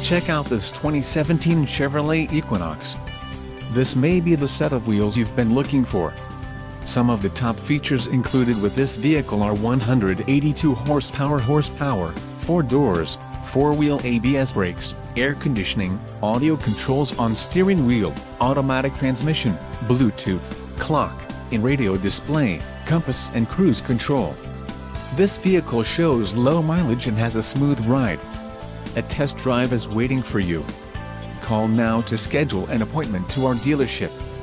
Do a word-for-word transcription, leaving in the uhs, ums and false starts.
Check out this twenty seventeen Chevrolet Equinox. This may be the set of wheels you've been looking for. Some of the top features included with this vehicle are one hundred eighty-two horsepower horsepower, four doors, four-wheel A B S brakes, air conditioning, audio controls on steering wheel, automatic transmission, Bluetooth, clock, in-radio display, compass and cruise control. This vehicle shows low mileage and has a smooth ride. A test drive is waiting for you. Call now to schedule an appointment to our dealership.